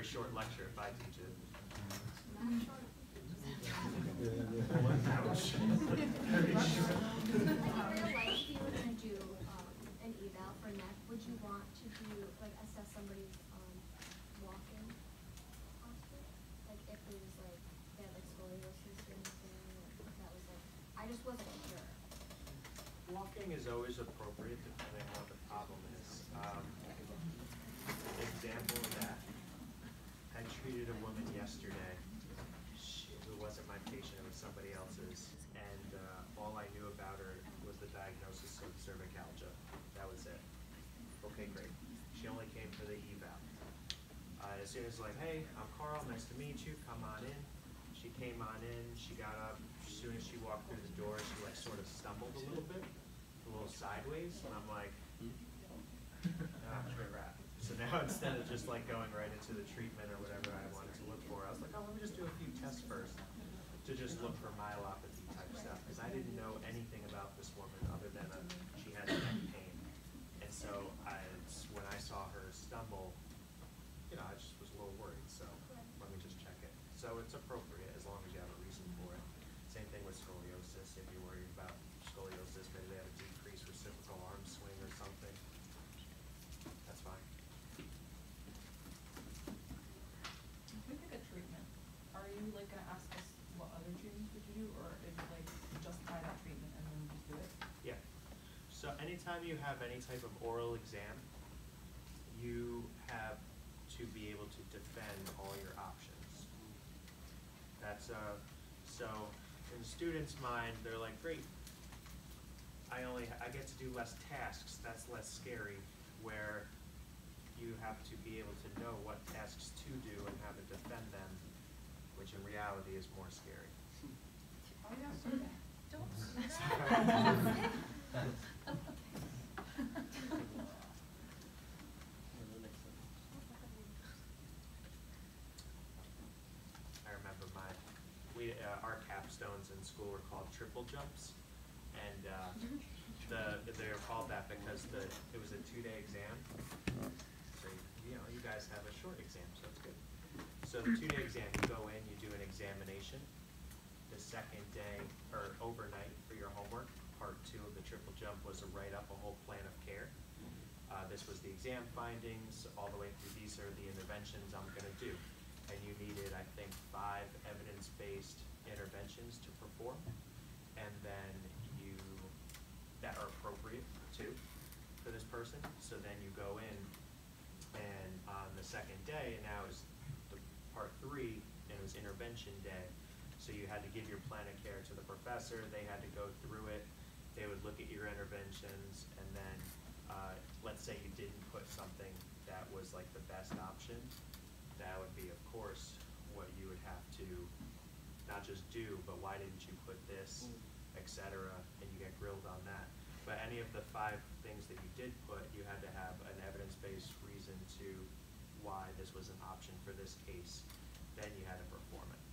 short lecture if I teach it. Ouch. Very short. In real life, if you were going to do an eval for neck, would you want to do, like, assess somebody's walking posture? Like, if it was, like, they had, like, scoliosis or anything, or if that was, like, I just wasn't sure. Walking is always appropriate depending on what the problem is. Example of that, I treated a woman yesterday who wasn't my patient, it was somebody else's, and all I knew about her was the diagnosis of cervicalgia. That was it. Okay, great. She only came for the eval. As soon as like, hey, I'm Carl, nice to meet you, come on in. She came on in, she got up, as soon as she walked through the door, she like sort of stumbled a little bit, a little sideways, and I'm like, rat. So now instead of just like going right into the treatment or whatever I wanted to look for, I was like, oh, let me just do a few tests first to just look for myelopathy type stuff, because I didn't know anything about this woman other than she had neck pain. And so when I saw her stumble, you know, I just was a little worried, so let me just check it. So it's appropriate as long as you have a reason for it. Same thing with scoliosis. If you're worried about scoliosis, maybe they have a decreased reciprocal arm swing or something. That's fine. If we pick a treatment, are you like gonna ask us what other treatments would you do, or is it like just try that treatment and then just do it? Yeah. So anytime you have any type of oral exam, you have to be able to defend all your options. That's so in the student's mind, they're like, great, I get to do less tasks, that's less scary, where you have to be able to know what tasks to do and how to defend them, which in reality is more scary. Oh yeah, so don't I remember our capstones in school were called triple jumps, and they were called that because it was a 2-day exam. So you guys have a short exam, so it's good. So the 2-day exam, you go in, you do an examination. The second day, or overnight for your homework, part 2 of the triple jump was to write up a whole plan of care. This was the exam findings, all the way through these are the interventions I'm going to do. And you needed, I think, 5 evidence-based interventions to perform, and then that are appropriate too for this person. So then you go in, and on the second day, and now is the part 3, and it was intervention day. So you had to give your plan of care to the professor, they had to go through it, they would look at your interventions, and then let's say you didn't put something that was like the best option, that would be, of course, what you would have to not just do, but why didn't you put this, etc., and you get grilled on that. But any of the 5 things that you did put, you had to have an evidence-based reason to why this was an option for this case. Then you had to perform it.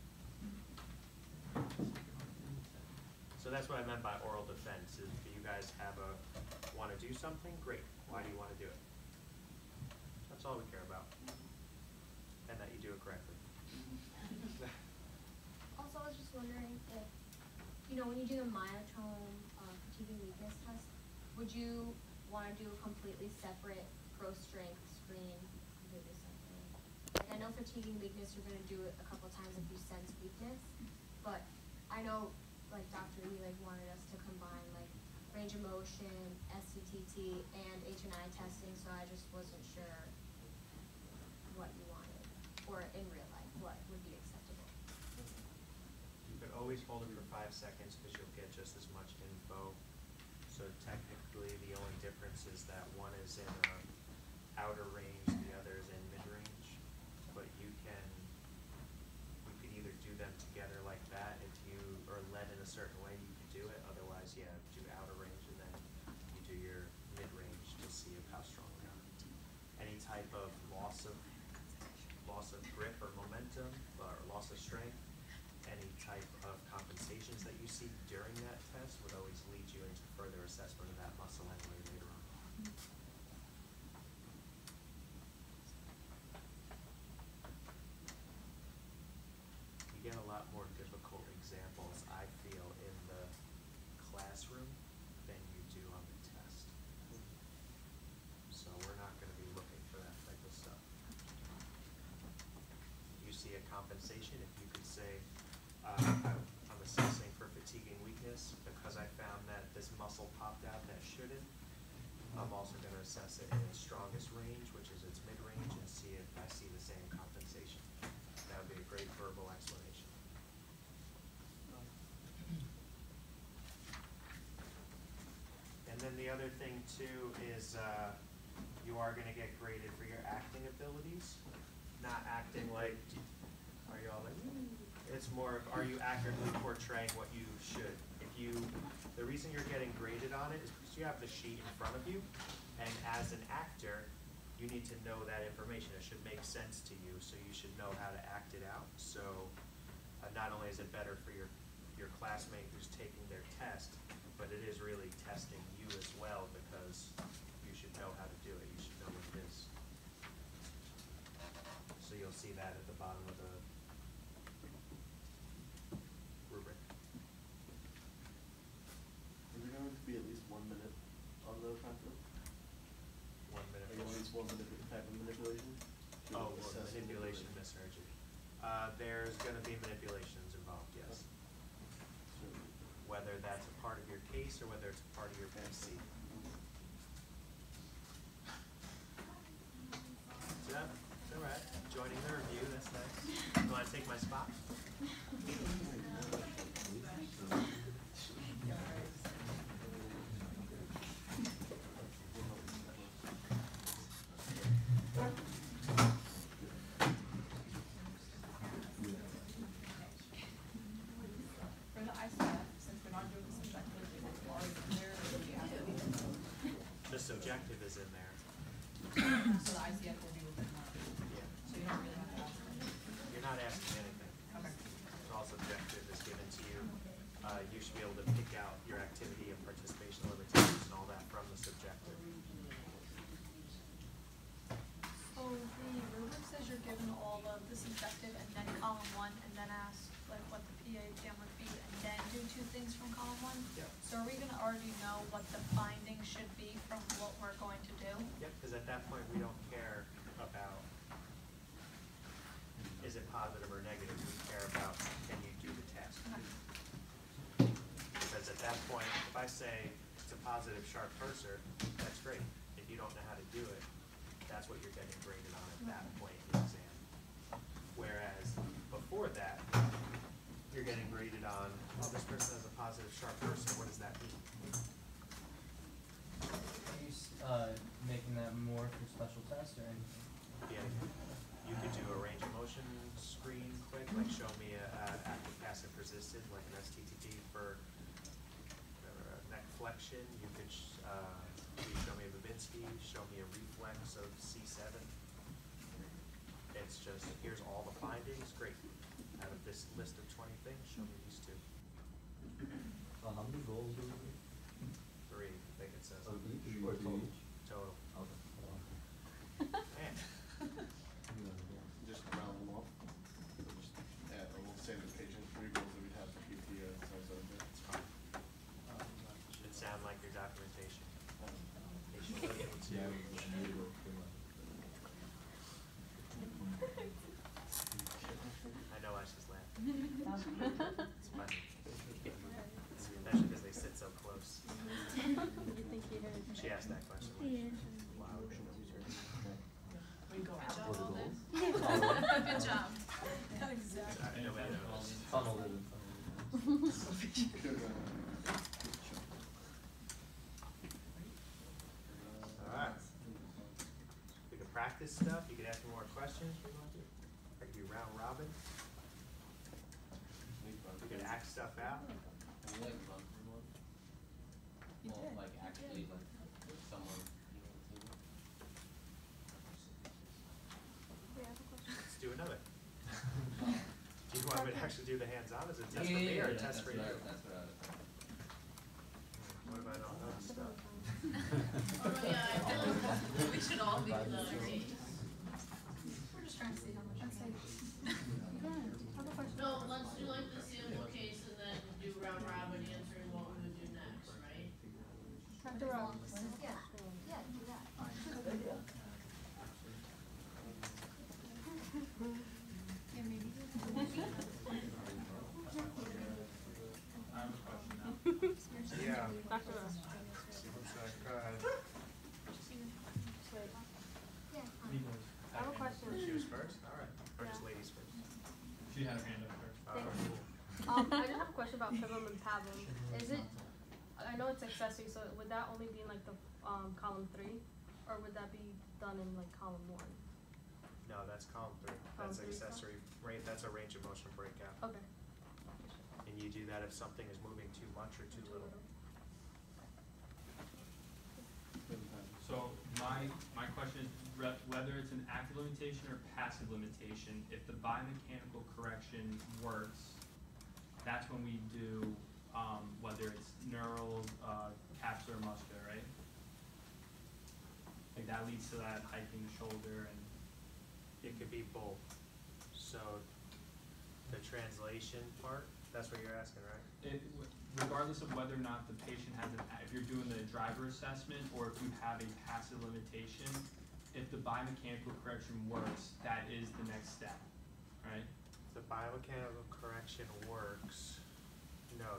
So that's what I meant by oral defense. If you guys want to do something, great. Why do you want to do it? That's all we care about. And that you do it correctly. Also, I was just wondering if, when you do the myotone fatigue and weakness test, would you want to do a completely separate pro strength screen, completely separate? Like, I know fatigue and weakness, you're going to do it a couple times if you sense weakness, but I know, like, Dr. Lee wanted us to combine like range of motion, SCTT, and H&I testing, so I just wasn't sure what you wanted, or in real life, what would be acceptable. You could always hold it for 5 seconds because you'll get just as much info. So technically the only difference is that one is in outer range, the other is in mid-range. But you could either do them together like that. If you are led in a certain way, you could do it. Otherwise, yeah, do outer range and then you do your mid-range to see how strong they are. Any type of loss of grip or momentum, or loss of strength, any type of compensations that you see during that test would always lead you into further assessment of that muscle anyway later on. compensation, if you could say, I'm assessing for fatigue and weakness because I found that this muscle popped out that shouldn't. I'm also gonna assess it in its strongest range, which is its mid-range, and see if I see the same compensation. That would be a great verbal explanation. And then the other thing too is, you are gonna get graded for your acting abilities. Not acting like, are you all like, it's more of, are you accurately portraying what you should? If you, the reason you're getting graded on it is because you have the sheet in front of you, and as an actor, you need to know that information. It should make sense to you, so you should know how to act it out. So, not only is it better for your classmate who's taking their test, but it is really testing you as well, because you should know how to do it. You should know what it is. So you'll see that at the bottom of the rubric. Is there going to be at least 1 minute on the contest? 1 minute. Like at least 1 minute type of manipulation? To Oh, well, assess manipulation, misheard you. There's gonna be manipulations involved, yes. So, Whether that's a part of your case or whether it's a part of your PC. So that's all right. Joining the review, that's nice. You wanna take my spot? For the ICF, since we're not doing the subjective, is it already clear, or do we have to be? The subjective is in there. So the ICF will be within that, Yeah. so you don't really have to ask them. You're not asking anything. Okay. It's all subjective is given to you. You should be able to pick out your activity and participation limitations and all that from the subjective. So the rubric says you're given all of the subjective and then column 1, and then ask like what the PA exam would be, and then do 2 things from column 1? Yeah. So are we gonna already know what the findings should be from what we're going to do? Yep, because at that point, we don't care about, is it positive or negative? We care about, can you do the test? Because at that point, if I say it's a positive sharp cursor, that's great. If you don't know how to do it, that's what you're getting graded on at that point in the exam. Whereas before that, you're getting graded on, oh, this person has a positive sharp cursor, what does that mean? Are you making that more for special tests or anything? Yeah, you could do a range of motion screen quick, like show me a active, passive, persistent, like an STTP for neck flexion. You could show me a Babinski, show me a reflex of C7. It's just, here's all the findings, great. Out of this list of 20 things, show me these 2. How many goals do we need? 3, I think it says. Of each or total? Total. Okay. Man, just round them off. So just add a little sanitation, 3 goals that we have for PT as subject. it's fine. Should sound like your documentation. Patient will be able to. I know I she's laughing. It's funny. Especially because they sit so close. She asked that question. Wow. We go out. For the goals? Good job. Sorry, nobody knows. Funneled it in front of Alright. We can practice stuff. You can ask me more questions if you want to. I can do round robin. We can act stuff out. Can we like run through one? You Well, did. like actually like with someone, you know, too. Let's do another. Do you want me to actually do the hands-on as a test for me or a test for you? That's what I was thinking. What if I don't know stuff? Oh, yeah, I feel like we should all be the same. We're just trying to see how much. No, let's do like the sample case and then do round robin answering what we would do next, right? Yeah, yeah, do that. Yeah, maybe. She had her hand up first. Thanks. I just have a question about Pivum and Pavum. Is it, I know it's accessory, so would that only be in like the column 3, or would that be done in like column 1? No, that's column 3. Column That's three, so? accessory, right, that's a range of motion breakout. Okay. And you do that if something is moving too much or too little. So my question is whether it's an active limitation or passive limitation, if the biomechanical correction works, that's when we do, whether it's neural, capsular, or muscular, right? Like that leads to that hiking the shoulder and. It could be both. So the translation part, that's what you're asking, right? Regardless of whether or not the patient has if you're doing the driver assessment or if you have a passive limitation, if the biomechanical correction works, that is the next step, right? The biomechanical correction works. No,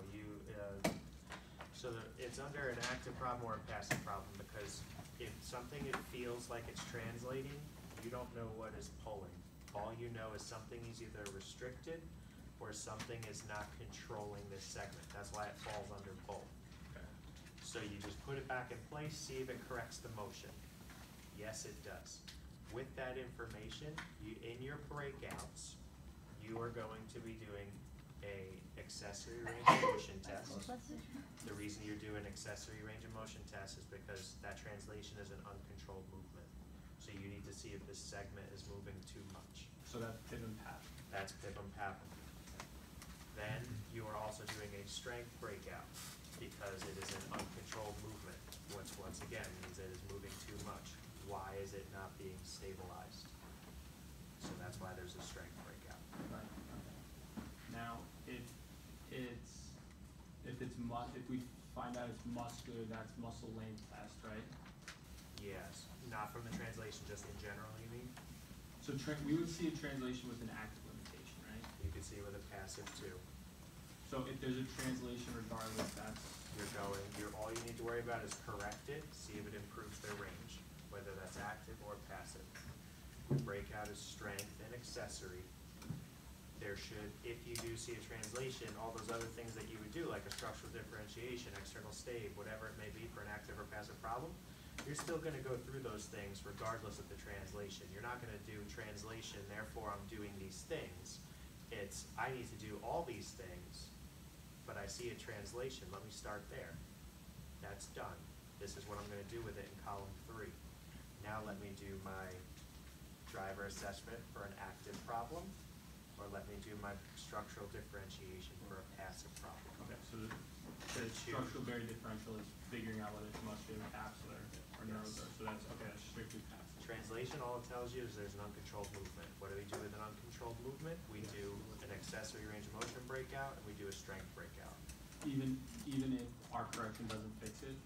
it's under an active problem or a passive problem, because if something it feels like it's translating, you don't know what is pulling. All you know is something is either restricted or something is not controlling this segment. That's why it falls under both. Okay. So you just put it back in place, see if it corrects the motion. Yes, it does. With that information, in your breakouts, you are going to be doing a accessory range of motion test. The reason you're doing accessory range of motion test is because that translation is an uncontrolled movement. So you need to see if this segment is moving too much. So that's Pivum Pavum. That's Pivum Pavum. Then you are also doing a strength breakout because it is an uncontrolled movement, which once again means it is moving too much. Why is it not being stabilized? So that's why there's a strength breakout. Right. Now, if we find out it's muscular, that's muscle length test, right? Yes, not from the translation, just in general, you mean? So we would see a translation with an active limitation, right? You could see with a passive too. So if there's a translation regardless, that's. All you need to worry about is correct it, see if it improves their range, whether that's active or passive. The breakout is strength and accessory. If you do see a translation, all those other things that you would do, like a structural differentiation, external stave, whatever it may be for an active or passive problem, you're still gonna go through those things regardless of the translation. You're not gonna do translation, therefore I'm doing these things. It's, I need to do all these things, but I see a translation, let me start there. That's done. This is what I'm gonna do with it in column 3. Now let me do my driver assessment for an active problem, or let me do my structural differentiation for a passive problem. Okay, so the structural variant differential is figuring out whether it's muscular, capsular, or neural. Yes. So that's strictly passive. Translation, all it tells you is there's an uncontrolled movement. What do we do with an uncontrolled movement? We do an accessory range of motion breakout, and we do a strength breakout. Even if our correction doesn't fix it?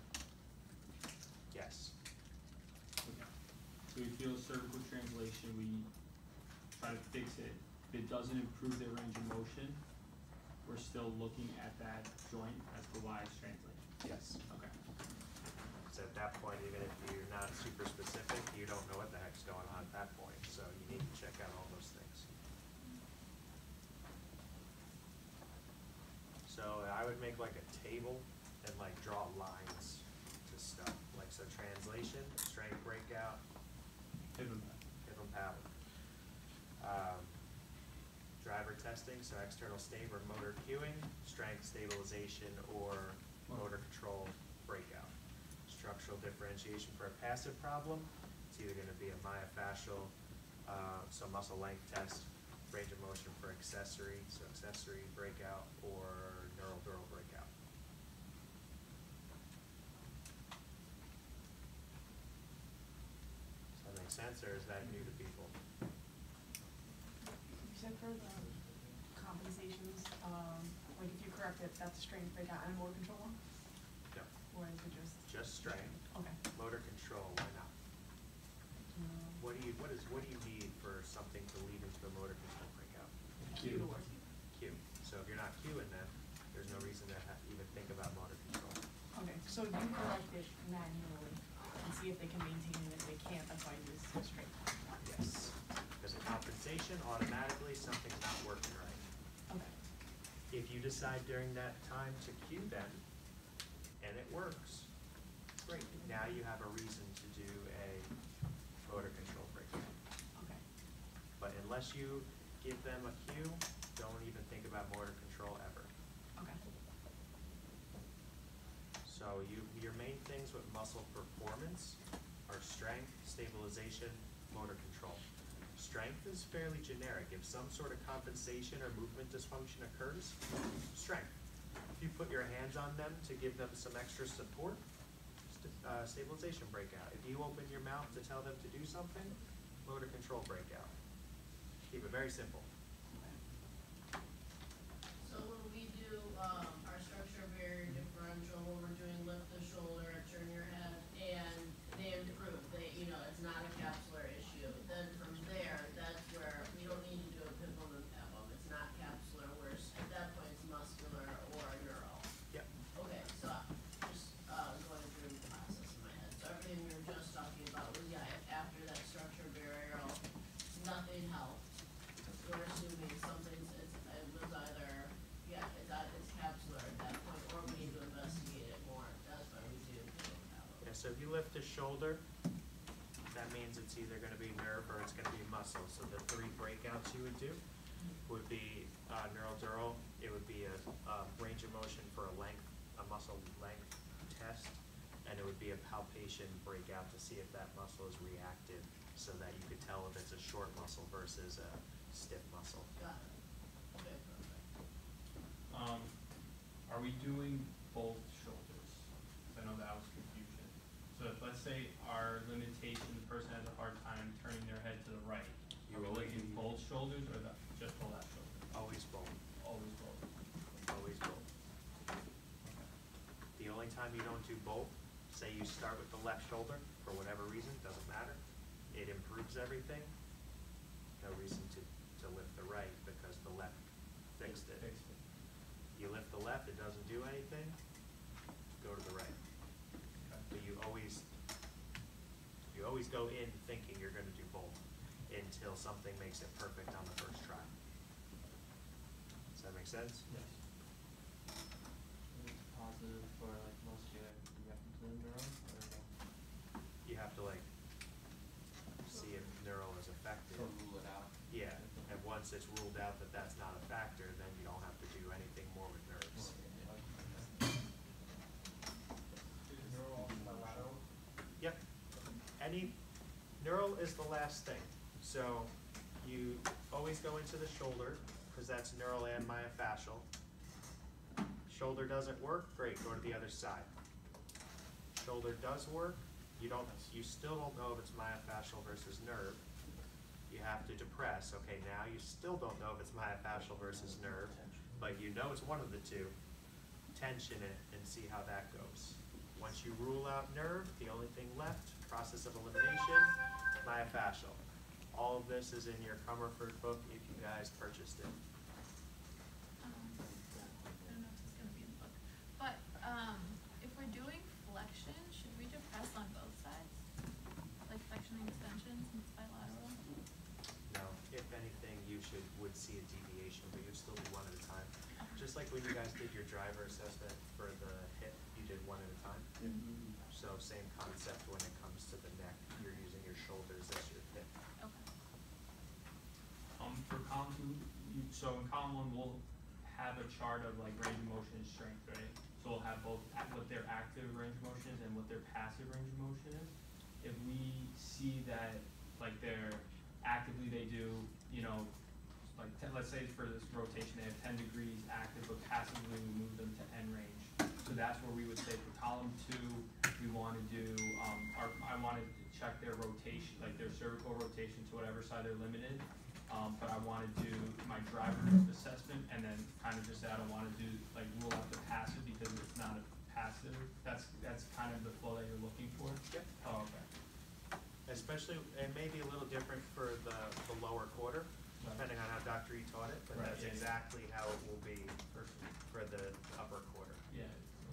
Yes. Okay. So we feel cervical translation, we try to fix it. If it doesn't improve their range of motion, we're still looking at that joint as to why it's translating. Yes. Okay. So at that point, even if you're not super specific, you don't know what the heck's going on at that point. So you need to check out all those things. So I would make like a table and like draw lines to stuff. Like so translation, strength breakout, Pivum Pavum. Driver testing, so external stave or motor cueing, strength stabilization or motor control breakout. Structural differentiation for a passive problem, it's either going to be a myofascial, so muscle length test, range of motion for accessory, so accessory breakout, or neural dural breakout. Does that make sense, or is that new to people? You said for the compensations, like if you correct it, that's a strength breakout and a motor control one? No, Or is it just? just strength. Okay. Motor control, why not? What do you need for something to lead into a motor control breakout? Cue to work. Cue. So if you're not cueing them, there's no reason to even think about motor control. Okay, so you correct it manually and see if they can maintain it. If they can't, that's why you use strength. Yes. Because a compensation stabilization, automatically something's not working right. Okay. If you decide during that time to cue them, and it works, great. Now you have a reason to do a motor control breakdown. Okay. But unless you give them a cue, don't even think about motor control ever. Okay. So your main things with muscle performance are strength, stabilization, motor control. Strength is fairly generic. If some sort of compensation or movement dysfunction occurs, strength. If you put your hands on them to give them some extra support, stabilization breakout. If you open your mouth to tell them to do something, motor control breakout. Keep it very simple. So when we do, our structure barrier differential, when we're doing lift the shoulder, turn your head, and they improve, it's not a capsular issue, then from there, that's where we don't need to do a pivot and pebble, it's not capsular, where at that point it's muscular or neural. Yep. Okay, so just, going through the process in my head, so everything we were just talking about was, after that structure burial, nothing helped. We're assuming it was either, it's capsular at that point, or we need to investigate it more, that's why we do pivot and pebble. Yeah, so if you lift the shoulder, that means it's either gonna be nerve or it's gonna be muscle. So the 3 breakouts you would do would be neural dural, it would be a range of motion for a muscle length test, and it would be a palpation breakout to see if that muscle is reactive, so that you could tell if it's a short muscle versus a stiff muscle. Got it. Okay, perfect. Are we doing both shoulders? 'Cause I know that was confusion. So if, let's say our limitation, the person has a hard time turning their head to the right, You are we only looking do- both shoulders or just the left shoulder? Always both, Always both. always both. The only time you don't do both, say you start with the left shoulder, for whatever reason, doesn't matter, it improves everything, no reason to lift the right because the left fixed it. Fixed it. You lift the left, it doesn't do anything, go to the right. Okay. But you always go in thinking you're gonna do both until something makes it perfect on the first try. Does that make sense? Yes. It's positive for like most of your neural or no? You have to see if neural is affected. So rule it out. Yeah, and once it's ruled out that that's not a factor, then you don't have to do anything more with nerves. Yep. Neural is the last thing. So you always go into the shoulder, because that's neural and myofascial. Shoulder doesn't work, great, go to the other side. Shoulder does work, you still don't know if it's myofascial versus nerve. You have to depress, okay, now you still don't know if it's myofascial versus nerve, but you know it's one of the two. Tension it and see how that goes. Once you rule out nerve, the only thing left, process of elimination, myofascial. All of this is in your Comerford book if you guys purchased it. I don't know if it's gonna be in the book, but, if we're doing flexion, should we depress on both sides? Like flexion and extension, since it's bilateral? No, if anything, you would see a deviation, but you'd still do one at a time. Just like when you guys did your driver assessment for the hip, you did one at a time. So same concept when it comes to the neck, you're using your shoulders as your hip. Okay. For column 2, so in column 1, we'll have a chart of like range of motion and strength, right? So we'll have both what their active range of motion is and what their passive range of motion is. If we see that like they're actively they do, like let's say for this rotation they have 10 degrees active, but passively we move them to end range. So that's where we would say for column 2, we want to do, I wanted to check their rotation, like their cervical rotation to whatever side they're limited. But I want to do my driver assessment and then kind of just say I don't want to do, like rule out the passive because it's not a passive. That's kind of the flow that you're looking for? Yep. Oh, okay. Especially, it may be a little different for the lower quarter, depending on how Dr. E taught it, but Right, that's yeah. exactly how it will be for the upper quarter. Yeah.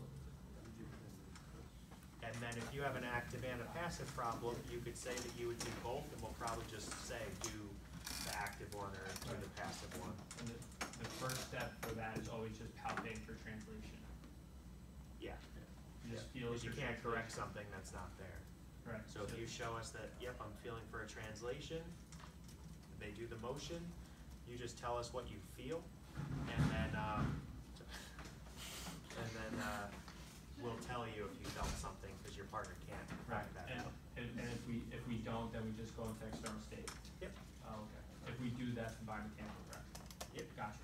And then if you have an active and a passive problem, you could say that you would do both, and we'll probably just say do the active one or do the passive one. And the first step for that is always just palpating for translation. Yeah. You just feel Because you for can't correct translation. something that's not there. Right. So if you show us that, yep, I'm feeling for a translation, they do the motion, you just tell us what you feel, and then, we'll tell you if you felt something, because your partner can't Right, back that and, up. and if we don't, then we just go into external state. Yep. Oh, okay. If we do, that's the biomechanical correction. Yep. Gotcha.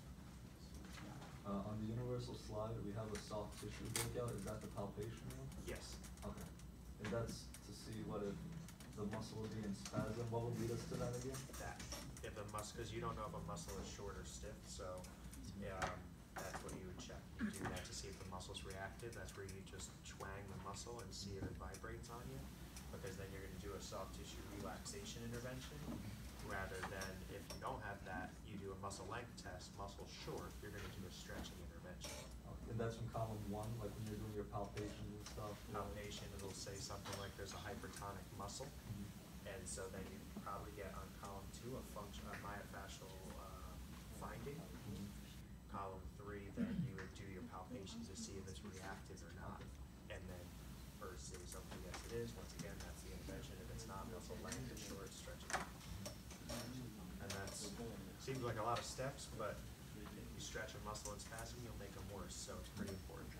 On the universal slide, we have a soft tissue breakout, is that the palpation one? Yes. Okay, and that's to see what if the muscle would be in spasm, what would lead us to that again? That, if a because you don't know if a muscle is short or stiff, so, that's what you would check. You do that to see if the muscle's reactive, that's where you just twang the muscle and see if it vibrates on you, because then you're gonna do a soft tissue relaxation intervention, rather than if you don't have that, you do a muscle length test, muscle short, you're gonna do a stretching intervention. And that's from column 1, like when you're doing your palpations and stuff? Palpation, it'll say something like there's a hypertonic muscle, and so then you probably get on column 2 a function, a myofascial, finding. Column 3, then you would do your palpations to see if it's reactive or not, and then first say something, yes it is, once again, that's the intervention, if it's not, muscle length is short, stretching. And that's, seems like a lot of steps, but if you stretch a muscle in spasm, you'll make them worse, so it's pretty important.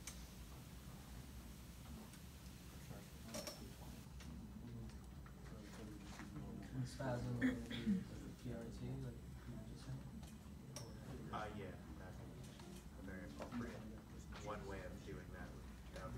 Spasm, PRT, like you just said? Yeah, that'd be very appropriate. One way of doing that would be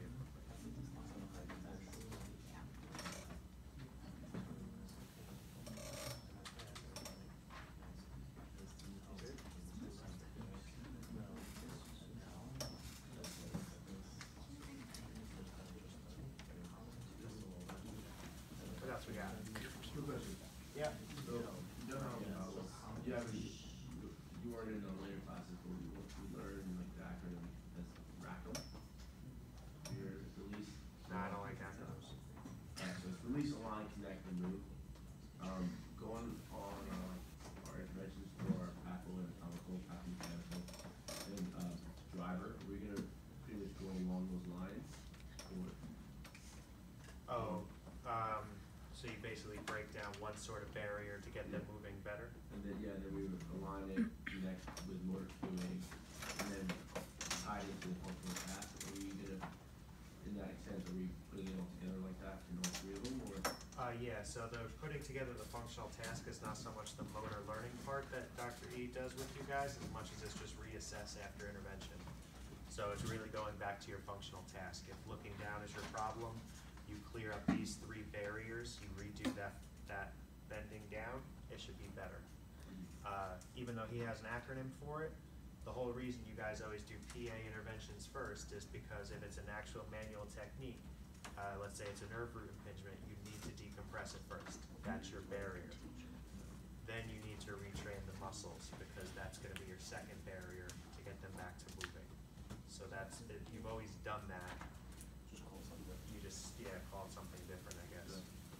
appropriate. What else we got? Quick question. Yeah. So, you know how, you haven't, you weren't in the later classes, but we learned like the acronym as RACM. Your release. No, I don't like acronyms. Alright, so it's release, align, connect, and move. Going on, our interventions for our patho and anatomical, pathomechanical, and, driver, we're gonna pretty much go along those lines, or? Oh, so you basically break down one sort of barrier to get them moving better? And then, yeah, then we would align it, connect with motor cueing, and then tie it into the functional task. Are we gonna, in that sense, are we putting it all together like that in all 3 of them, or? Yeah, so the putting together the functional task is not so much the motor learning part that Dr. E does with you guys, as much as it's just reassess after intervention. So it's really going back to your functional task. If looking down is your problem, you clear up these 3 barriers, you redo that bending down, it should be better. Even though he has an acronym for it, the whole reason you guys always do PA interventions first is because if it's an actual manual technique, let's say it's a nerve root impingement, you need to decompress it first. That's your barrier. Then you need to retrain the muscles, because that's gonna be your second barrier to get them back to moving. So that's, you've always done that. You just, call it something different, I guess.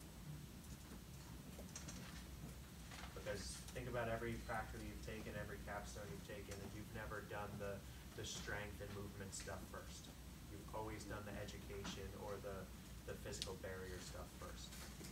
Because think about every factor that you've taken, every capstone you've taken, and you've never done the strength and movement stuff first. You've always done the education or the physical barrier stuff first.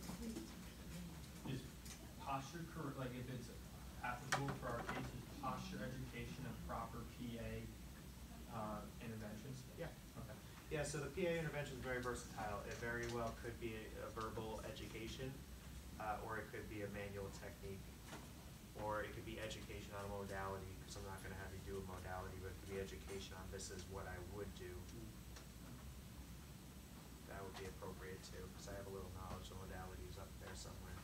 Is posture correct, like if it's applicable for our case, is posture education a proper PA, interventions? Yeah. Okay. Yeah, so the PA intervention is very versatile. It very well could be a verbal education, or it could be a manual technique, or it could be education on a modality, because I'm not gonna have you do a modality, but it could be education on this is what I would do. That would be appropriate too, because I have a little knowledge of modalities up there somewhere.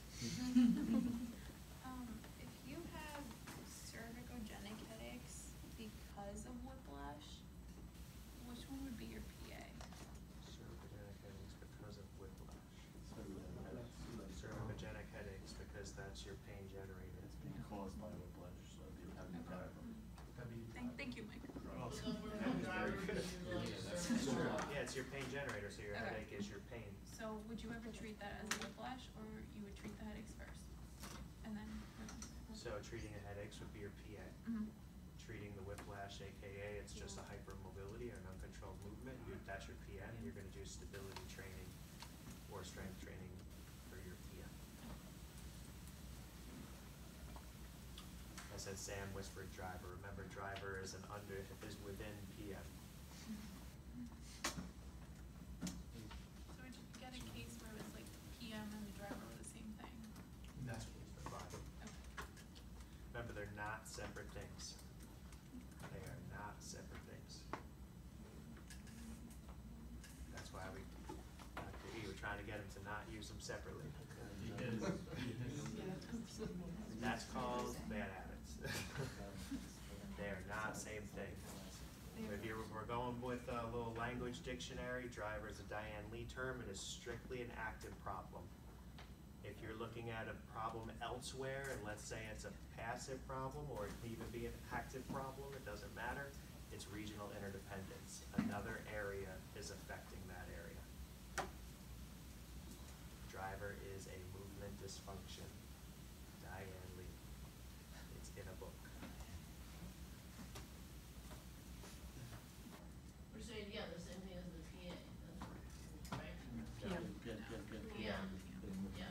If you have cervicogenic headaches because of whiplash, which one would be your PA? Cervicogenic headaches because of whiplash. Cervicogenic headaches because that's your pain generator. It's being caused by whiplash, so if you have any kind of. Thank you, Mike. So if we're going driver, we use like Yeah, it's your pain generator, so your Okay. headache is your pain. So would you ever treat that as a whiplash, or you would treat the headaches first? and then move on. So treating the headaches would be your PA. Mhm. Treating the whiplash, AKA, it's just a hypermobility or an uncontrolled movement, that's your PM. You're gonna do stability training or strength training for your PM. I said Sam whispered driver. Remember, driver is is within PM. So would you get a case where it was like PM and the driver were the same thing? That's fine. Okay. Remember, they're not separate things. They are not separate things. That's why we were trying to get him to not use them separately. That's called bad habits. They are not same thing. We're going with a little language dictionary. Driver is a Diane Lee term. It is strictly an active problem. If you're looking at a problem elsewhere, and let's say it's a passive problem, or it can even be an active problem, it doesn't matter. It's regional interdependence. Another area is affecting that area. Driver is a movement dysfunction. Diane Lee. It's in a book. We're saying, yeah, the same thing as the PA, that's right? PM. Yeah. Yeah.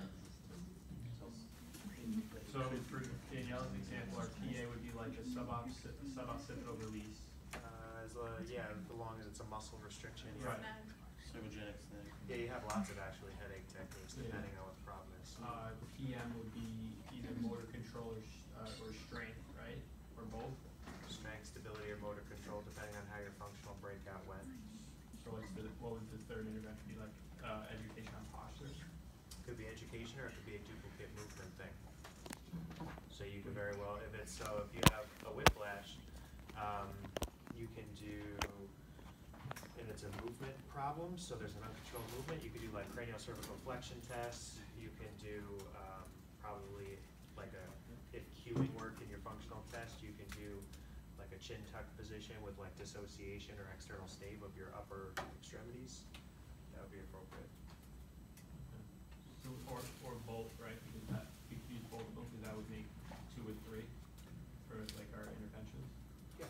So for Danielle's example, our PA would be like a suboccipital release. Yeah, as long as it's a muscle restriction. Yeah. Right. Cervogenic snag. Yeah, you have lots of actually headache techniques Yeah. depending on what the problem is. PM would be either motor control or strength, right? Or both. Strength, stability, or motor control, depending on how your functional breakout went. So what would the third intervention be, like education on posture? Could be education, or it could be a duplicate movement thing. So you could very well, if you have a whiplash, you can do, and it's a movement problem, so there's an uncontrolled movement, you could do like cranial cervical flexion tests, you can do probably like if cueing work in your functional test, you can do like a chin tuck position with like dissociation or external stave of your upper extremities. That would be appropriate. So, or both, right? Because that, we could use both of them, because that would make 2 or 3 for like our interventions. Yeah.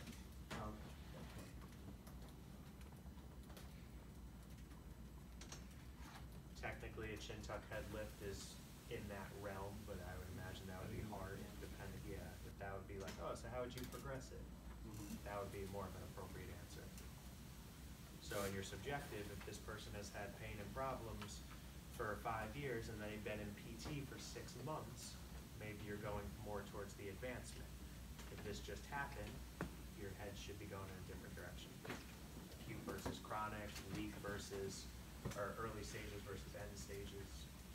Technically, a chin tuck head lift is in that realm, but I would imagine that would be hard, depending, if that would be like, oh, so how would you progress it? That would be more of an appropriate answer. So in your subjective, if this person has had pain and problems for 5 years and they've been in PT for 6 months, maybe you're going more towards the advancement. If this just happened, your head should be going in a different direction. Acute versus chronic, leak versus, or early stages versus end stages.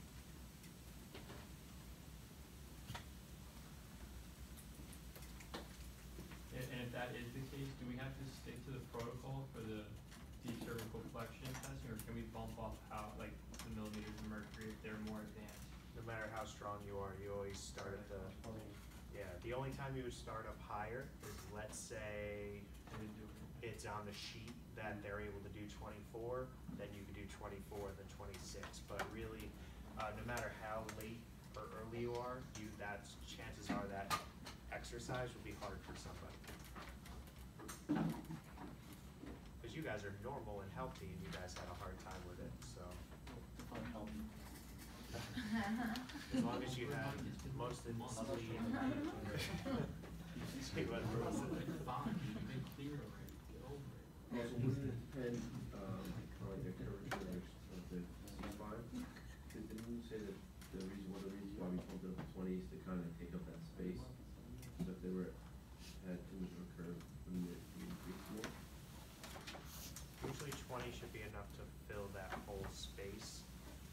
And if that is the case, do we have to stick to the protocol for the deep cervical flexion testing, or can we bump off like the millimeters of mercury if they're more advanced? No matter how strong you are, you always start at the only time you would start up higher is, let's say, it's on the sheet that they're able to do 24, then you could do 24, then 26. But really, no matter how late or early you are, chances are that exercise would be hard for somebody. Because you guys are normal and healthy, and you guys had a hard time with it, so. As long as you have most of the sleep. Say what, bro? Fine, you've been clear already, get over it. Also, wouldn't it depend, on like the curvature of the C-spine? Didn't you say that one of the reasons why we pumped it up to 20 is to kind of take up that space? So if they had too much of a curve, wouldn't it increase more? Usually 20 should be enough to fill that whole space.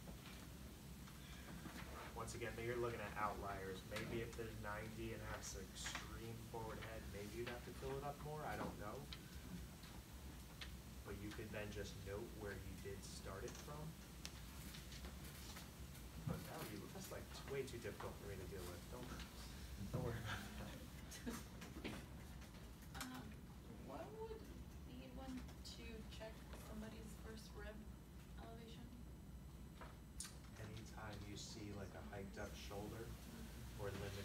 Once again, maybe you're looking at outliers. Maybe if there's 90 and that's an extreme forward head, maybe you'd have to fill it up more. I don't know. But you could then just note where you did start it from. But that's like way too difficult for me to deal with. Don't worry about that. What would be one to check somebody's first rib elevation? Anytime you see like a hiked up shoulder or limb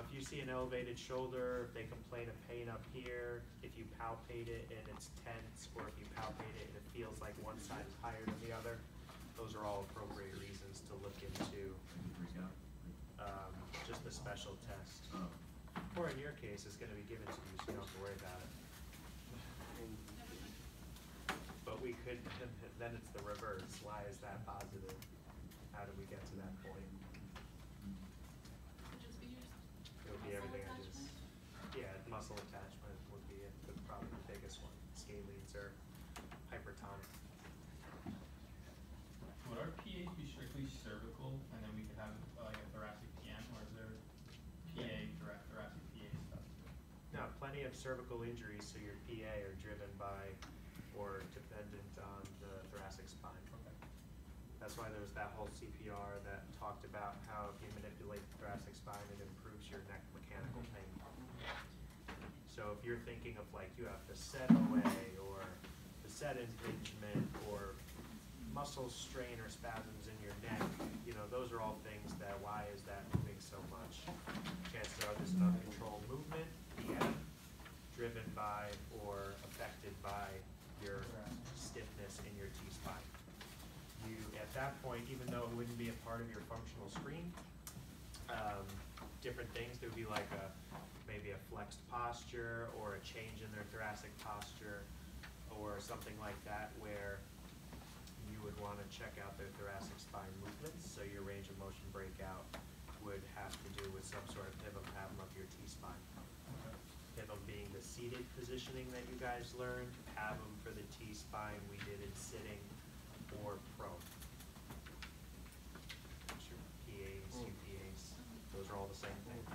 if you see an elevated shoulder, if they complain of pain up here, if you palpate it and it's tense, or if you palpate it and it feels like one side is higher than the other, those are all appropriate reasons to look into, Freak out. just a special test. Oh. Or in your case, it's gonna be given to you, so you don't have to worry about it. But we could, then it's the reverse, why is that positive? How did we get to that point? Would just be your It would be muscle everything I just, attachment? yeah, muscle attachment would be it, but probably the biggest one. Scalenes are hypertonic. Would our PAs be strictly cervical, and then we could have like a thoracic PM, or is there thoracic PA stuff too? Now, plenty of cervical injuries, so your PA are driven by or dependent on the thoracic spine. Okay. That's why there was that whole CPR that talked about how if you manipulate the thoracic spine, it improves your neck mechanical pain. So if you're thinking of like you have facet OA or facet impingement or muscle strain or spasms in your neck, you know, those are all things that why is that moving so much? Chances are this is an uncontrolled movement, PM, driven by or affected by your stiffness in your T-spine. You, at that point, even though it wouldn't be a part of your functional screen, different things, there would be like maybe a flexed posture or a change in their thoracic posture or something like that where you would want to check out their thoracic spine movements, so your range of motion breakout would have to do with some sort of pivot pattern of your T-spine. Pivot being the seated positioning that you guys learned, pavum for the T-spine we did in sitting or prone. Sure, PAs, UPAs, those are all the same thing.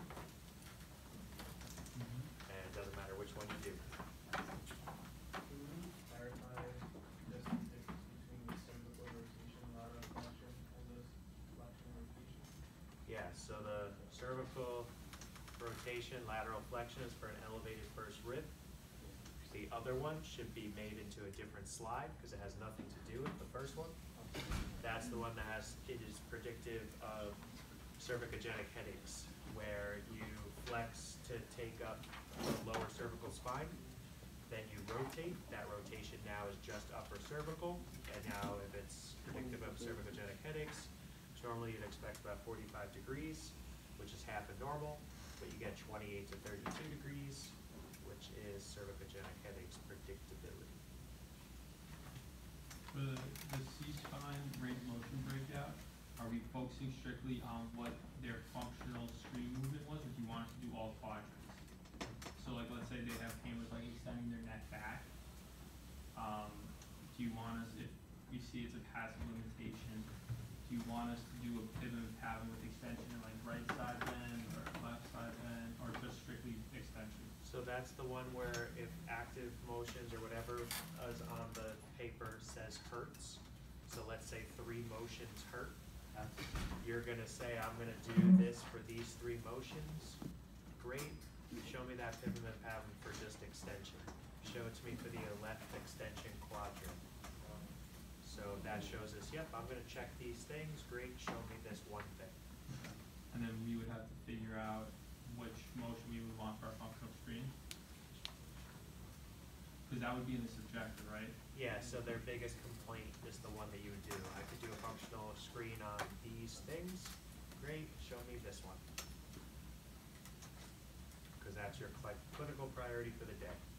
And it doesn't matter which one you do. Can we clarify just the difference between the cervical rotation, lateral flexion, and the flexion rotation? Yeah, so the cervical rotation, lateral flexion is for an elevated first rib. The other one should be made into a different slide because it has nothing to do with the first one. That's the one that has, it is predictive of cervicogenic headaches, where you flex to take up the lower cervical spine, then you rotate. That rotation now is just upper cervical, and now if it's predictive of cervicogenic headaches, normally you'd expect about 45 degrees, which is half of normal, but you get 28 to 32 degrees, which is cervicogenic headaches predictability. For the C-spine range of motion breakout, are we focusing strictly on what their functional screen movement was, or do you want us to do all quadrants? So like, let's say they have pain with like extending their neck back. Do you want us, if we see it's a passive limitation, do you want us to do a pivot and pavum with extension in like right side bend or left side bend, or just strictly extension? So that's the one where if active motions or whatever is on the paper says hurts, so let's say 3 motions hurt, you're gonna say, I'm gonna do this for these 3 motions. Great, show me that pivot and pavum for just extension. Show it to me for the left extension quadrant. So that shows us, yep, I'm gonna check these things, great, show me this one thing. And then we would have to figure out which motion we would want for our functional screen. Because that would be in the subjective, right? Yeah, so their biggest complaint is the one that you would do. I could do a functional screen on these things, great, show me this one. Because that's your clinical priority for the day.